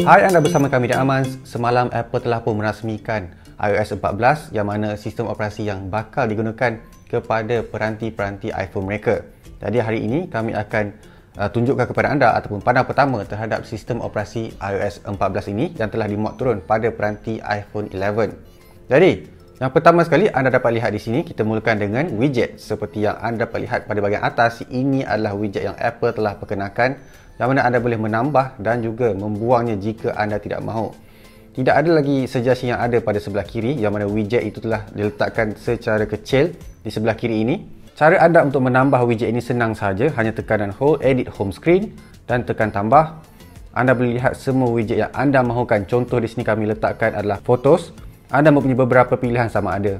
Hai, anda bersama kami di Amans. Semalam Apple telah pun merasmikan iOS 14 yang mana sistem operasi yang bakal digunakan kepada peranti-peranti iPhone mereka. Jadi hari ini kami akan tunjukkan kepada anda ataupun pandang pertama terhadap sistem operasi iOS 14 ini yang telah dimuat turun pada peranti iPhone 11. Jadi yang pertama sekali anda dapat lihat di sini, kita mulakan dengan widget. Seperti yang anda dapat lihat pada bahagian atas, ini adalah widget yang Apple telah perkenalkan, yang mana anda boleh menambah dan juga membuangnya jika anda tidak mahu. Tidak ada lagi suggestion yang ada pada sebelah kiri, yang mana widget itu telah diletakkan secara kecil di sebelah kiri ini. Cara anda untuk menambah widget ini senang saja, hanya tekan dan hold edit home screen dan tekan tambah. Anda boleh lihat semua widget yang anda mahukan. Contoh di sini kami letakkan adalah photos. Anda mempunyai beberapa pilihan sama ada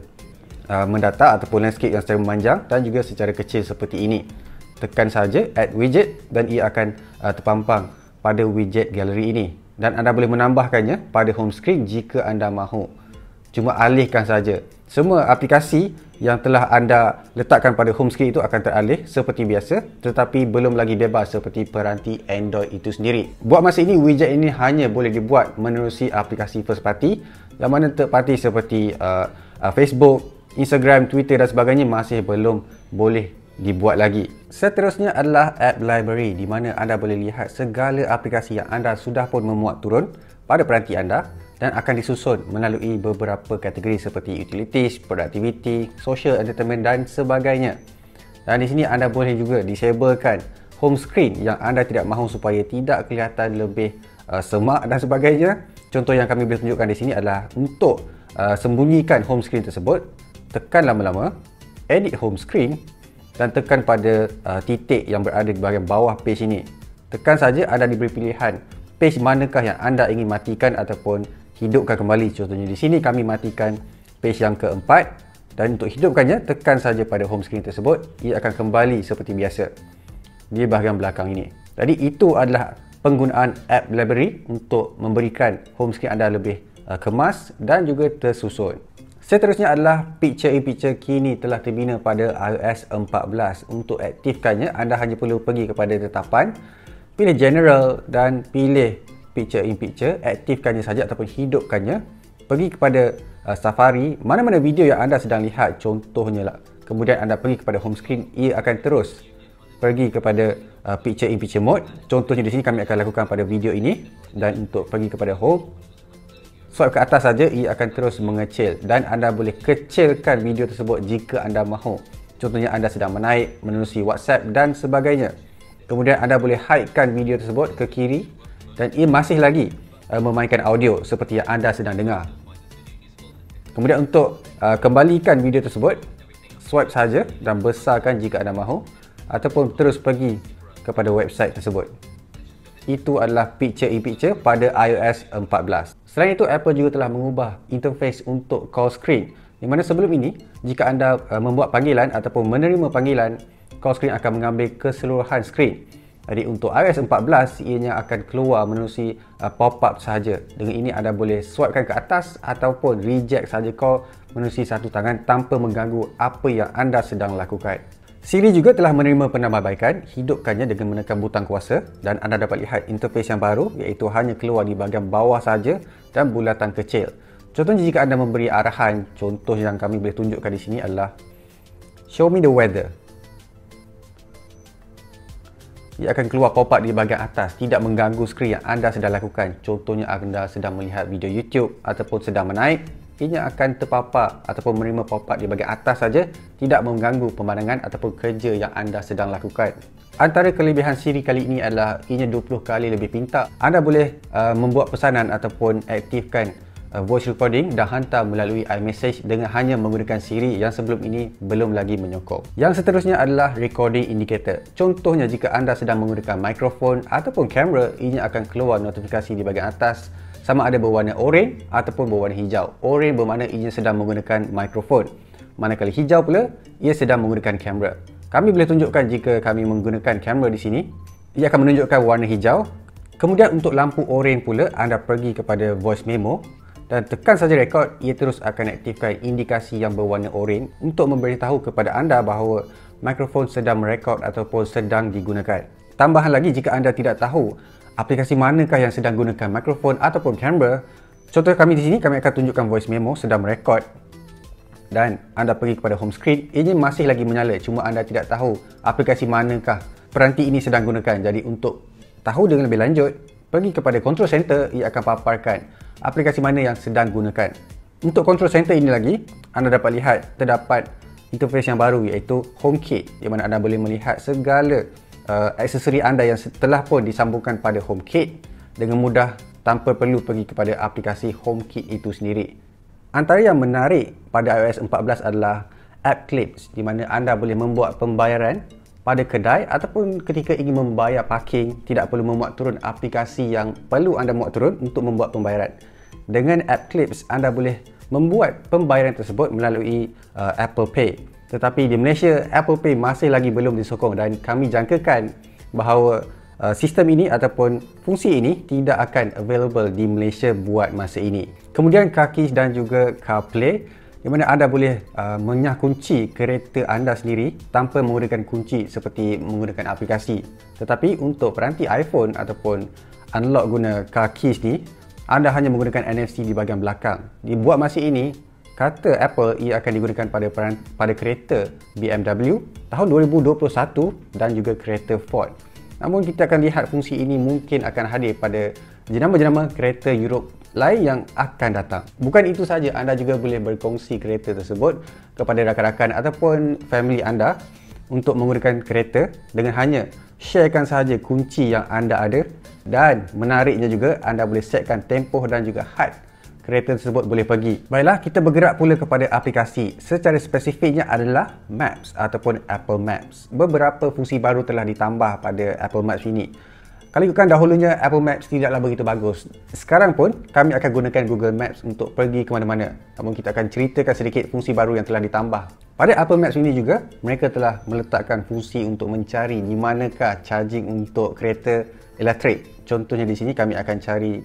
mendata ataupun landscape yang secara memanjang dan juga secara kecil seperti ini. Tekan saja add widget dan ia akan terpampang pada widget gallery ini, dan anda boleh menambahkannya pada home screen jika anda mahu. Cuma alihkan saja. Semua aplikasi yang telah anda letakkan pada home screen itu akan teralih seperti biasa, tetapi belum lagi bebas seperti peranti Android itu sendiri. Buat masa ini, widget ini hanya boleh dibuat menerusi aplikasi first party, yang mana third party seperti Facebook, Instagram, Twitter dan sebagainya masih belum boleh dibuat lagi. Seterusnya adalah App Library, di mana anda boleh lihat segala aplikasi yang anda sudah pun memuat turun pada peranti anda dan akan disusun melalui beberapa kategori seperti utilities, productivity, social entertainment dan sebagainya. Dan di sini anda boleh juga disablekan home screen yang anda tidak mahu supaya tidak kelihatan lebih semak dan sebagainya. Contoh yang kami boleh tunjukkan di sini adalah untuk sembunyikan home screen tersebut, tekan lama-lama edit home screen dan tekan pada titik yang berada di bahagian bawah page ini. Tekan saja, anda diberi pilihan page manakah yang anda ingin matikan ataupun hidupkan kembali. Contohnya di sini kami matikan page yang keempat, dan untuk hidupkannya tekan saja pada home screen tersebut, ia akan kembali seperti biasa di bahagian belakang ini. Jadi itu adalah penggunaan App Library untuk memberikan home screen anda lebih kemas dan juga tersusun. Seterusnya adalah Picture-in-Picture, kini telah terbina pada iOS 14. Untuk aktifkannya, anda hanya perlu pergi kepada tetapan, pilih General dan pilih Picture-in-Picture. Aktifkannya saja ataupun hidupkannya. Pergi kepada Safari, mana-mana video yang anda sedang lihat, contohnya lah. Kemudian anda pergi kepada home screen, ia akan terus pergi kepada Picture-in-Picture mode. Contohnya di sini kami akan lakukan pada video ini. Dan untuk pergi kepada home, swipe ke atas saja, ia akan terus mengecil dan anda boleh kecilkan video tersebut jika anda mahu. Contohnya anda sedang menaik menerusi WhatsApp dan sebagainya. Kemudian anda boleh hidekan video tersebut ke kiri dan ia masih lagi memainkan audio seperti yang anda sedang dengar. Kemudian untuk kembalikan video tersebut, swipe saja dan besarkan jika anda mahu, ataupun terus pergi kepada website tersebut. Itu adalah Picture-in-Picture pada iOS 14. Selain itu, Apple juga telah mengubah interface untuk call screen, di mana sebelum ini, jika anda membuat panggilan ataupun menerima panggilan, call screen akan mengambil keseluruhan screen. Jadi untuk iOS 14, ianya akan keluar menerusi pop-up sahaja. Dengan ini anda boleh swipekan ke atas ataupun reject sahaja call menerusi satu tangan tanpa mengganggu apa yang anda sedang lakukan. Siri juga telah menerima penambahbaikan, hidupkannya dengan menekan butang kuasa dan anda dapat lihat interface yang baru, iaitu hanya keluar di bahagian bawah saja dan bulatan kecil. Contohnya jika anda memberi arahan, contoh yang kami boleh tunjukkan di sini adalah show me the weather. Ia akan keluar pop-up di bahagian atas, tidak mengganggu skrin yang anda sedang lakukan. Contohnya anda sedang melihat video YouTube ataupun sedang menaik, ianya akan terpapar ataupun menerima pop-up di bahagian atas saja, tidak mengganggu pemandangan ataupun kerja yang anda sedang lakukan. Antara kelebihan Siri kali ini adalah ianya 20 kali lebih pintar. Anda boleh membuat pesanan ataupun aktifkan voice recording dan hantar melalui iMessage dengan hanya menggunakan Siri yang sebelum ini belum lagi menyokong. Yang seterusnya adalah recording indicator. Contohnya jika anda sedang menggunakan mikrofon ataupun kamera, ianya akan keluar notifikasi di bahagian atas sama ada berwarna oranye ataupun berwarna hijau. Oranye bermakna ia sedang menggunakan mikrofon, manakala hijau pula ia sedang menggunakan kamera. Kami boleh tunjukkan jika kami menggunakan kamera di sini, ia akan menunjukkan warna hijau. Kemudian untuk lampu oranye pula, anda pergi kepada voice memo dan tekan saja record, ia terus akan aktifkan indikasi yang berwarna oranye untuk memberitahu kepada anda bahawa mikrofon sedang merekod ataupun sedang digunakan. Tambahan lagi, jika anda tidak tahu aplikasi manakah yang sedang gunakan mikrofon ataupun kamera. Contoh kami di sini, kami akan tunjukkan voice memo sedang merekod dan anda pergi kepada home screen, ini masih lagi menyala, cuma anda tidak tahu aplikasi manakah peranti ini sedang gunakan. Jadi untuk tahu dengan lebih lanjut, pergi kepada control center, ia akan paparkan aplikasi mana yang sedang gunakan. Untuk control center ini lagi, anda dapat lihat terdapat interface yang baru iaitu HomeKit, di mana anda boleh melihat segala aksesori anda yang telah pun disambungkan pada HomeKit dengan mudah tanpa perlu pergi kepada aplikasi HomeKit itu sendiri. Antara yang menarik pada iOS 14 adalah App Clips, di mana anda boleh membuat pembayaran pada kedai ataupun ketika ingin membayar parking, tidak perlu memuat turun aplikasi yang perlu anda muat turun untuk membuat pembayaran. Dengan App Clips, anda boleh membuat pembayaran tersebut melalui Apple Pay. Tetapi di Malaysia, Apple Pay masih lagi belum disokong dan kami jangkakan bahawa sistem ini ataupun fungsi ini tidak akan available di Malaysia buat masa ini. Kemudian car keys dan juga CarPlay, di mana anda boleh menyah kunci kereta anda sendiri tanpa menggunakan kunci seperti menggunakan aplikasi. Tetapi untuk peranti iPhone ataupun unlock guna car keys ni, anda hanya menggunakan NFC di bahagian belakang. Dibuat masa ini, kata Apple, ia akan digunakan pada kereta BMW tahun 2021 dan juga kereta Ford. Namun kita akan lihat fungsi ini mungkin akan hadir pada jenama-jenama kereta Europe lain yang akan datang. Bukan itu saja, anda juga boleh berkongsi kereta tersebut kepada rakan-rakan ataupun family anda untuk menggunakan kereta dengan hanya sharekan sahaja kunci yang anda ada. Dan menariknya juga, anda boleh setkan tempoh dan juga had kereta tersebut boleh pergi. Baiklah, kita bergerak pula kepada aplikasi. Secara spesifiknya adalah Maps ataupun Apple Maps. Beberapa fungsi baru telah ditambah pada Apple Maps ini. Kalau ikutkan dahulunya, Apple Maps tidaklah begitu bagus. Sekarang pun, kami akan gunakan Google Maps untuk pergi ke mana-mana. Namun kita akan ceritakan sedikit fungsi baru yang telah ditambah. Pada Apple Maps ini juga, mereka telah meletakkan fungsi untuk mencari di manakah charging untuk kereta elektrik. Contohnya di sini kami akan cari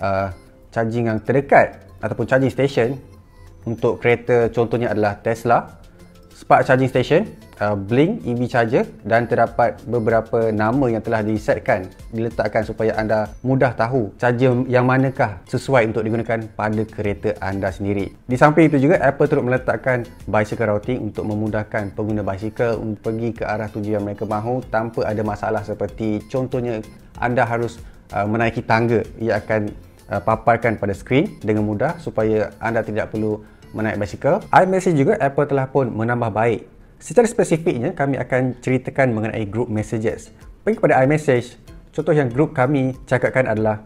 charging yang terdekat ataupun charging station untuk kereta, contohnya adalah Tesla, Spark Charging Station, Blink EV Charger, dan terdapat beberapa nama yang telah diletakkan supaya anda mudah tahu charger yang manakah sesuai untuk digunakan pada kereta anda sendiri. Di samping itu juga, Apple turut meletakkan bicycle routing untuk memudahkan pengguna bicycle untuk pergi ke arah tujuan yang mereka mahu tanpa ada masalah seperti contohnya anda harus menaiki tangga. Ia akan paparkan pada skrin dengan mudah supaya anda tidak perlu menaik basikal. iMessage juga Apple telah pun menambah baik. Secara spesifiknya, kami akan ceritakan mengenai group messages. Pergi kepada iMessage. Contoh yang group kami cakapkan adalah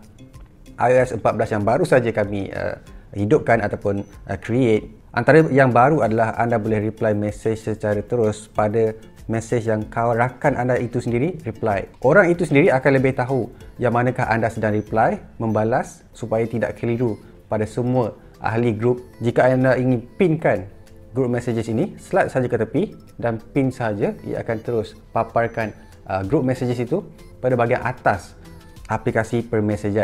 iOS 14 yang baru saja kami hidupkan ataupun create. Antara yang baru adalah anda boleh reply message secara terus pada message yang rakan anda itu sendiri reply. Orang itu sendiri akan lebih tahu yang manakah anda sedang reply, membalas supaya tidak keliru pada semua ahli grup. Jika anda ingin pinkan group messages ini, slide saja ke tepi dan pin saja, ia akan terus paparkan group messages itu pada bahagian atas aplikasi permesejan.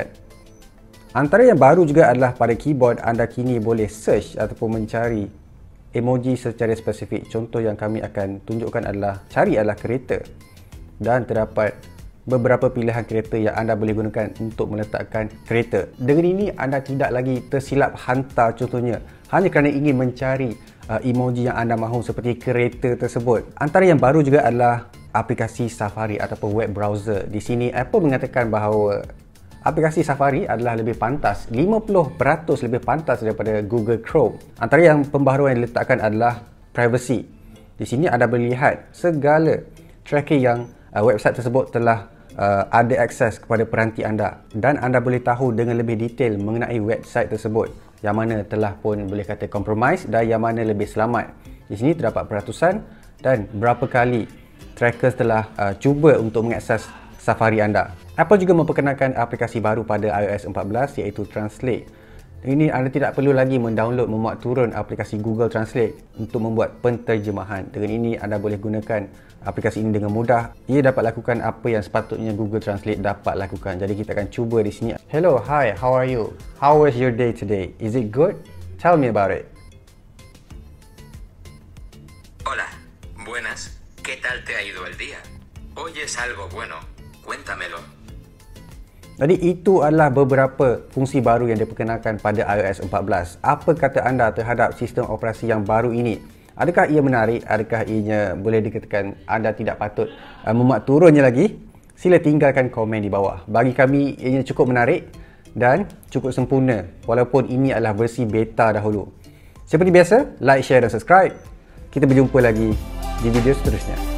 Antara yang baru juga adalah pada keyboard, anda kini boleh search ataupun mencari emoji secara spesifik. Contoh yang kami akan tunjukkan adalah kereta, dan terdapat beberapa pilihan kereta yang anda boleh gunakan untuk meletakkan kereta. Dengan ini anda tidak lagi tersilap hantar contohnya hanya kerana ingin mencari emoji yang anda mahu seperti kereta tersebut. Antara yang baru juga adalah aplikasi Safari ataupun web browser. Di sini Apple mengatakan bahawa aplikasi Safari adalah lebih pantas, 50% lebih pantas daripada Google Chrome. Antara yang pembaharuan yang diletakkan adalah privacy. Di sini anda boleh lihat segala tracking yang website tersebut telah ada akses kepada peranti anda, dan anda boleh tahu dengan lebih detail mengenai website tersebut yang mana telah pun boleh kata compromise dan yang mana lebih selamat. Di sini terdapat peratusan dan berapa kali trackers telah cuba untuk mengakses Safari anda. Apple juga memperkenalkan aplikasi baru pada iOS 14 iaitu Translate. Ini anda tidak perlu lagi mendownload, memuat turun aplikasi Google Translate untuk membuat penterjemahan. Dengan ini anda boleh gunakan aplikasi ini dengan mudah. Ia dapat lakukan apa yang sepatutnya Google Translate dapat lakukan. Jadi kita akan cuba di sini. Hello, hi, how are you? How was your day today? Is it good? Tell me about it. Hola, buenas. ¿Qué tal te ha ido el día? ¿Oyes algo bueno? Cuéntamelo. Jadi itu adalah beberapa fungsi baru yang diperkenalkan pada iOS 14. Apa kata anda terhadap sistem operasi yang baru ini? Adakah ia menarik? Adakah ianya boleh dikatakan anda tidak patut memuat turunnya lagi? Sila tinggalkan komen di bawah. Bagi kami ianya cukup menarik dan cukup sempurna walaupun ini adalah versi beta dahulu. Seperti biasa, like, share dan subscribe. Kita berjumpa lagi di video seterusnya.